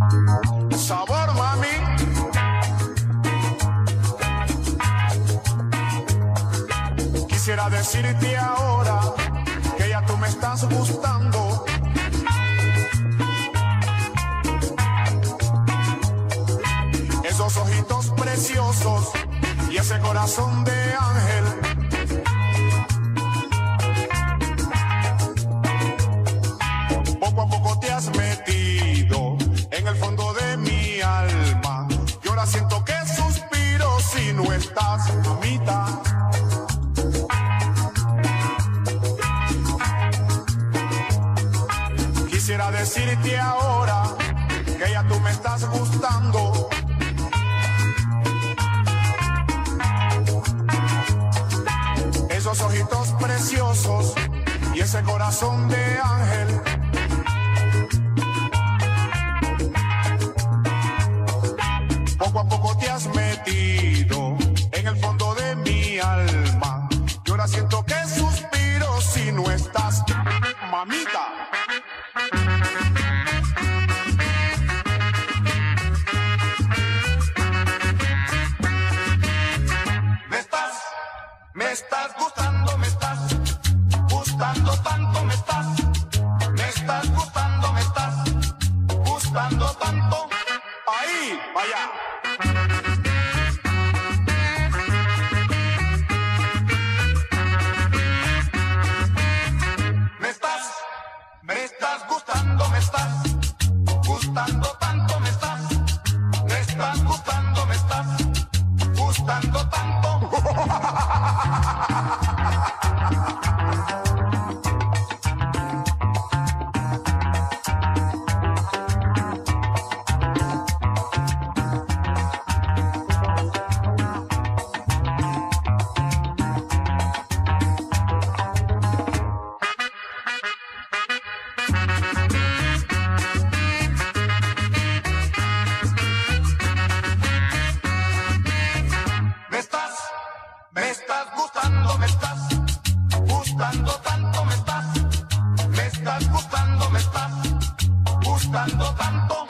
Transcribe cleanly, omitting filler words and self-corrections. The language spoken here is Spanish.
Sabor, mami. Quisiera decirte ahora que ya tú me estás gustando. Esos ojitos preciosos y ese corazón de ángel. Poco a poco te has metido en el fondo de mi alma. Y ahora siento que suspiro si no estás, mamita. Quisiera decirte ahora que ya tú me estás gustando. Esos ojitos preciosos y ese corazón de ángel. Poco a poco te has metido en el fondo de mi alma. Y ahora siento que suspiro si no estás, mamita. Me estás gustando, me estás gustando tanto, me estás gustando, me estás gustando tanto. Ahí, vaya. Me estás gustando, me estás gustando tanto, me estás gustando, me estás gustando tanto. Me estás gustando, me estás gustando tanto, me estás gustando, me estás gustando tanto.